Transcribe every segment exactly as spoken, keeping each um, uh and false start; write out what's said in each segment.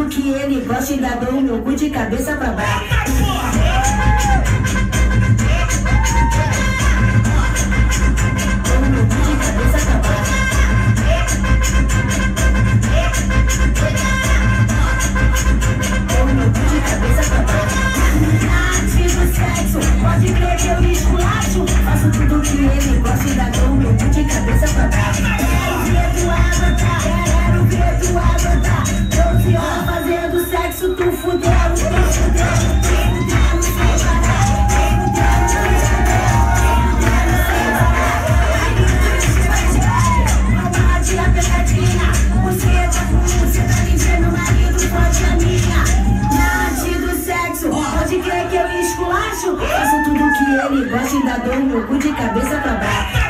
tudo que ele gosta, ainda dou o meu cu de cabeça pra baixo. Dou o meu cu de cabeça pra baixo. Dou o meu cu de cabeça pra baixo. Ativo sexo, pode crer que eu esculacho. Faço tudo que ele gosta, ainda dou o meu cu de cabeça pra baixo. Quero ver tu aguentar, quero ver tu aguentar. doze horas fazendo sexo, tu fudeu, tu fudeu, tu fudeu sem parar. Tu fudeu sem parar. Uma dia pegadinha, buceta com buceta, dizendo marido pode a minha. Nate do sexo, pode crer que eu esculacho. Faço tudo que ele gosta, ainda dou o meu cu de cabeça pra baixo.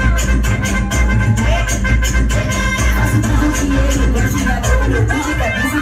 Faço tudo que ele gosta, ainda dou o meu cu de cabeça.